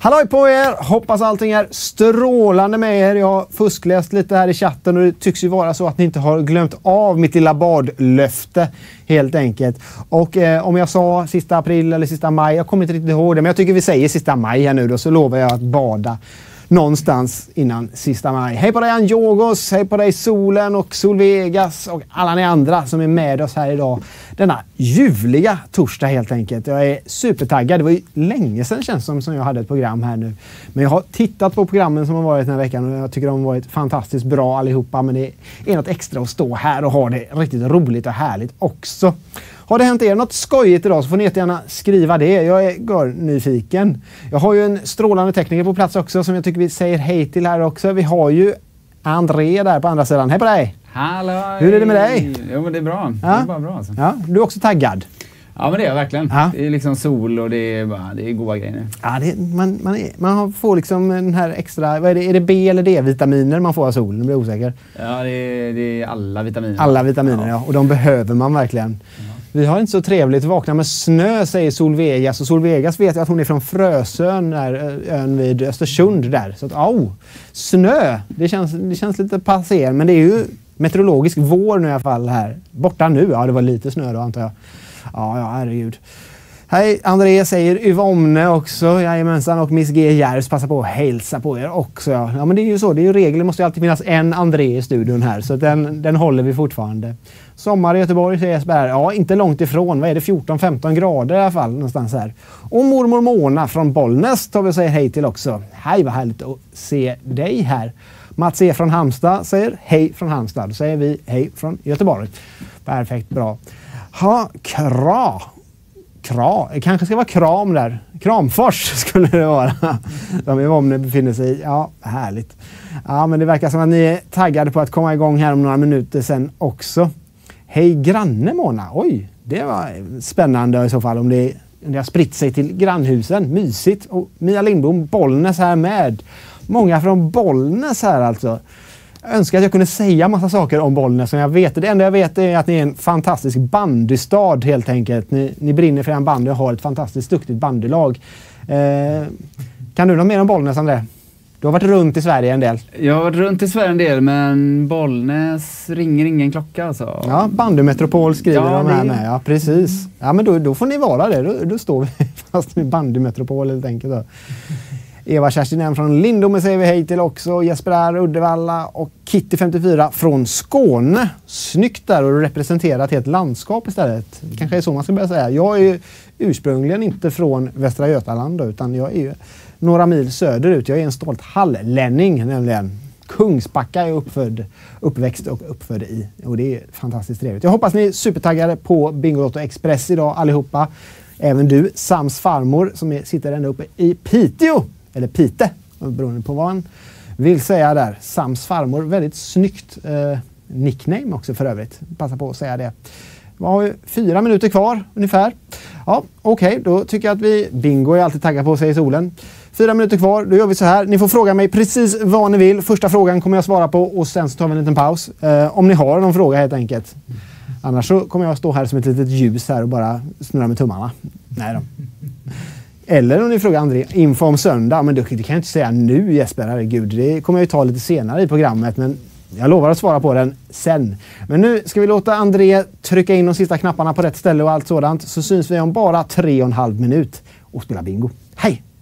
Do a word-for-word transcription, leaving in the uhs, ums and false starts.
Halloj på er! Hoppas allting är strålande med er. Jag har fuskläst lite här i chatten och det tycks ju vara så att ni inte har glömt av mitt lilla badlöfte helt enkelt. Och eh, om jag sa sista april eller sista maj, jag kommer inte riktigt ihåg det, men jag tycker vi säger sista maj här nu då, så lovar jag att bada någonstans innan sista maj. Hej på dig Anjogos, hej på dig Solen och Solvegas och alla ni andra som är med oss här idag. Denna ljuvliga torsdag helt enkelt. Jag är supertaggad. Det var ju länge sedan känns som, som jag hade ett program här nu. Men jag har tittat på programmen som har varit den här veckan och jag tycker de har varit fantastiskt bra allihopa. Men det är något extra att stå här och ha det riktigt roligt och härligt också. Har det hänt er något skojigt idag så får ni gärna skriva det. Jag är nyfiken. Jag har ju en strålande tekniker på plats också som jag tycker vi säger hej till här också. Vi har ju André där på andra sidan. Hej på dig! Hallå! Hur är det med dig? Jo, men det är bra. Ja? Det är bara bra alltså. Ja, du är också taggad. Ja, men det är jag verkligen. Ja. Det är liksom sol och det är, bara, det är goda grejer. Ja, det, man, man, är, man får liksom den här extra, vad är det, är det B eller D-vitaminer man får av solen? Jag blir osäker. Ja, det är, det är alla vitaminer. Alla vitaminer, ja. ja. Och de behöver man verkligen. Ja. Vi har inte så trevligt att vakna med snö, säger Solvegas. Och Solvegas vet jag att hon är från Frösön, där, ön vid Östersund där. Så att, oh, snö, det känns, det känns lite passé. Men det är ju meteorologisk vår nu i alla fall här. Borta nu, ja det var lite snö då antar jag. Ja, ja herregud. Hej, André säger Yvonne också, jajamensan, och Miss G. Järvs passar på att hälsa på er också. Ja, men det är ju så, det är ju regler, det måste ju alltid finnas en André i studion här, så den, den håller vi fortfarande. Sommar i Göteborg säger Jesper, ja inte långt ifrån, vad är det, fjorton femton grader i alla fall någonstans här. Och mormor Mona från Bollnäs tar vi och säger hej till också. Hej, vad härligt att se dig här. Mats E. från Halmstad säger hej från Halmstad, då säger vi hej från Göteborg. Perfekt, bra. Ha, kra. Kra, det kanske ska vara kram där. Kramfors skulle det vara. De är om ni befinner sig i. Ja, härligt. Ja, men det verkar som att ni är taggade på att komma igång här om några minuter sen också. Hej granne Mona. Oj, det var spännande i så fall om det, om det har spritt sig till grannhusen. Mysigt. Och Mia Lindbom, Bollnäs här med. Många från Bollnäs här alltså. Jag önskar att jag kunde säga massa saker om Bollnäs som jag vet. Det enda jag vet är att ni är en fantastisk bandystad helt enkelt. Ni, ni brinner för en bandy och har ett fantastiskt duktigt bandylag. Eh, kan du något mer om Bollnäs, André? Du har varit runt i Sverige en del. Jag har varit runt i Sverige en del, men Bollnäs ringer ingen klocka alltså. Ja, bandymetropol skriver ja, de här det... med. Ja, precis. Ja, men då, då får ni vara det. Då, då står vi fast med bandymetropol helt enkelt då. Eva Kerstin från Lindome säger vi hej till också. Jesper R, Uddevalla och Kitty femtiofyra från Skåne. Snyggt där, och du representerar ett helt landskap istället. Det kanske är så man ska börja säga. Jag är ju ursprungligen inte från Västra Götaland då, utan jag är ju några mil söderut. Jag är en stolt hallänning nämligen. Kungsbacka är jag uppfödd, uppväxt och uppfödd i. Och det är fantastiskt trevligt. Jag hoppas ni är supertaggade på Bingolotto Express idag allihopa. Även du, Sams farmor, som är, sitter ända uppe i Piteå. Eller Pite, beroende på vad han vill säga där. Sams farmor, väldigt snyggt eh, nickname också för övrigt. Passa på att säga det. Vi har ju fyra minuter kvar ungefär. Ja, okej, okay, då tycker jag att vi... Bingo är alltid taggad på, säger Solen. Fyra minuter kvar, då gör vi så här. Ni får fråga mig precis vad ni vill. Första frågan kommer jag svara på och sen så tar vi en liten paus. Eh, om ni har någon fråga helt enkelt. Annars så kommer jag stå här som ett litet ljus här och bara snurra med tummarna. Nej då. Eller om ni frågar André, info om söndag, men det kan jag inte säga nu Jesper, herregud. Det kommer jag ju ta lite senare i programmet, men jag lovar att svara på den sen. Men nu ska vi låta André trycka in de sista knapparna på rätt ställe och allt sådant, så syns vi om bara tre och en halv minut och spela bingo. Hej!